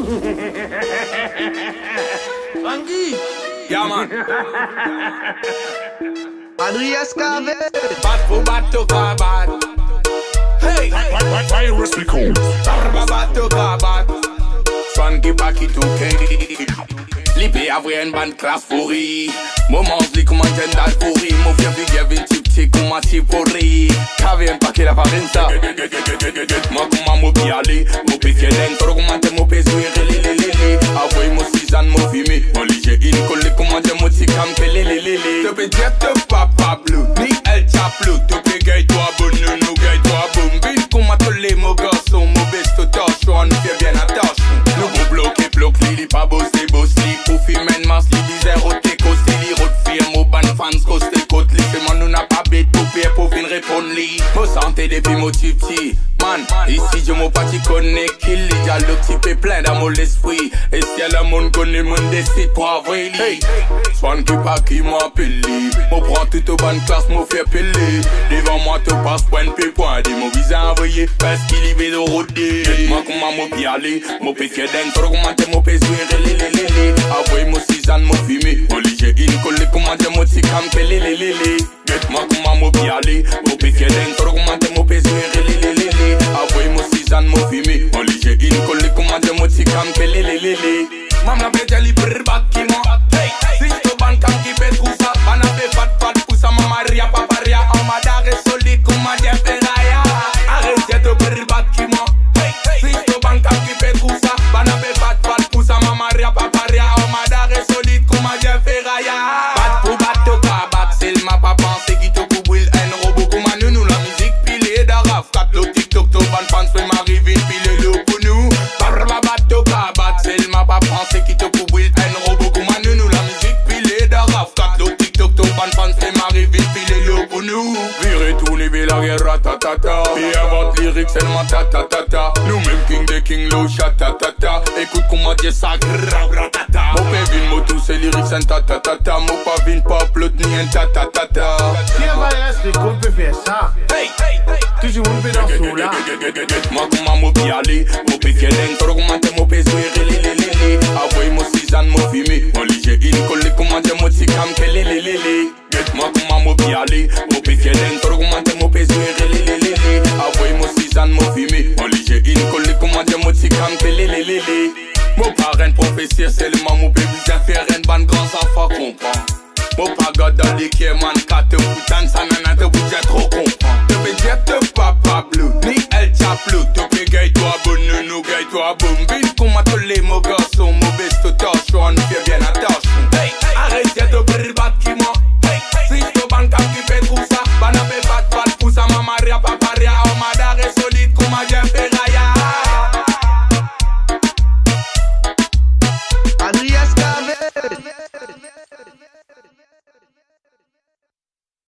Andy. Yeah, man. Adrias Cave. Bad for bad to bad. Hey, Virus Pico. bad to bad. Swan qui pas qui tout king. Libé a vrai une bande classe pourrie. Moment li comme un gendal pourri. Mon vieux vigueur vin type comme un type pourri. Cave un paquet la farine ça. Moi comment m'o bialer. M'o pétier d'un trop comment te m'o pésuer. Avoy mo season mo fumé. Mon lige in collé comment te m'o tikam pelelelele. Te pe jet te papa bleu. Ni el chaplu. Te pe gay toi bon nous gay toi bon. Vin comment te les mo garçon. Mo besto tâche. On fait bien attention. Nous bon bloqué bloc li pas bossé bossé. Pour filmer mas li disait roté costé li rote firme au ban fans costé côte li. C'est moi nous n'a pas bête pour payer pour fin répondre li. Mo santé depuis mo tipti. Man, ici je m'en parti connais kill li. Y'a le type est plein d'amour l'esprit. Et si y'a le monde connaît mon décide pour avoir li. Swan qui pas qui m'appelle li. Mo prend tout au ban classe mo fait peler. Devant moi te passe point de point. Dis mo visa envoyé parce qu'il y va de rodé. Moi comment mo pialé. Mo pétier d'un trop comment te mo pésuer. Avoy mo season mo fumé. Mo lige in collé comment te mo tikam pelelelele. Get moi comment mo pialé. Mo pétier d'un trop comment te mo pésuer. Avoy mo season mo fumé. Mo lige in collé comment te mo tikam pelelelele. Mam la pétier li brr bat ki mo. Si to ban kam ki pe trousa. Ban a pe fat poussa mama ria papa ria. En madare soli comment te feraya. Arrête de brr bat ki mo. Si to ban kam ki pe trousa. Ban a pe fat poussa mama ria papa ria. En madare solide comment te feraya. Bat pour bat to ka bat. C'est ma pas pensé qui te couvre un robot comment nous la musique pilée d'araf. 4 le TikTok to ban fans fait m'arrive pilé le pour nous. Barba bat to ka bat. C'est ma pas pensé qui te couvre un robot comment nous la musique pilée d'araf. 4 le TikTok to ban fans fait m'arrive pilé le pour nous. Virez tourner vers la guerre ratatata. Puis invente lyrics seulement tatatata. Nous-mêmes king des king low chatatata. Écoute comment dire ça gratata. Mon pévin mo tous ces lyrics en tatatata. Mon pas vin pas plot ni un tatatata. Si on va rester qu'on peut faire ça. Toujours on peut dans ce là. Moi comment mo pialé. Mo pétier d'un trop comment te mo pésuer. Avoy mo season mo fumé. Mo lige in collé comment te mo tikam pelelelele. Moi comment mo pialé. Mo pétier d'un trop comment te mo pésuer. Avoy mo season mo fumé. Mo lige in collé comment te mo tikam pelelelele. Mon parrain professeur seulement mon bébé j'ai faire un ban grand enfant comprend. Mon pas dans les qui man 4 putain ça nana te budget trop comprend. Te budget te papa bleu ni el chaplu. Te pe gay toi bon nous gay toi bon. Vite comment te les mots garçons mon besto tâche on fait bien attention.